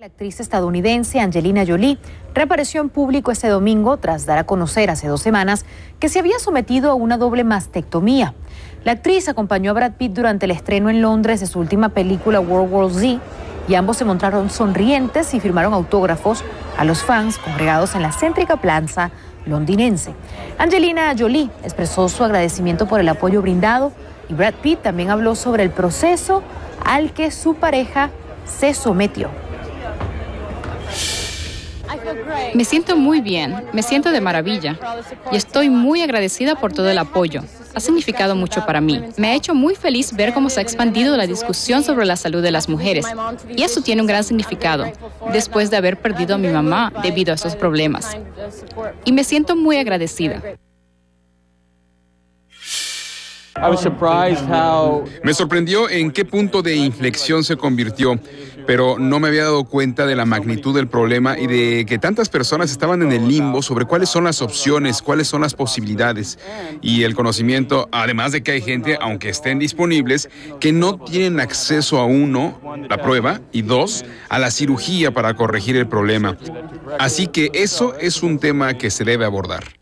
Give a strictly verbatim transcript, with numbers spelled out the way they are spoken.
La actriz estadounidense Angelina Jolie reapareció en público este domingo tras dar a conocer hace dos semanas que se había sometido a una doble mastectomía. La actriz acompañó a Brad Pitt durante el estreno en Londres de su última película World War Z y ambos se mostraron sonrientes y firmaron autógrafos a los fans congregados en la céntrica plaza londinense. Angelina Jolie expresó su agradecimiento por el apoyo brindado y Brad Pitt también habló sobre el proceso al que su pareja se sometió. Me siento muy bien, me siento de maravilla y estoy muy agradecida por todo el apoyo. Ha significado mucho para mí. Me ha hecho muy feliz ver cómo se ha expandido la discusión sobre la salud de las mujeres y eso tiene un gran significado después de haber perdido a mi mamá debido a esos problemas. Y me siento muy agradecida. Me sorprendió en qué punto de inflexión se convirtió, pero no me había dado cuenta de la magnitud del problema y de que tantas personas estaban en el limbo sobre cuáles son las opciones, cuáles son las posibilidades. Y el conocimiento, además de que hay gente, aunque estén disponibles, que no tienen acceso a uno, la prueba, y dos, a la cirugía para corregir el problema. Así que eso es un tema que se debe abordar.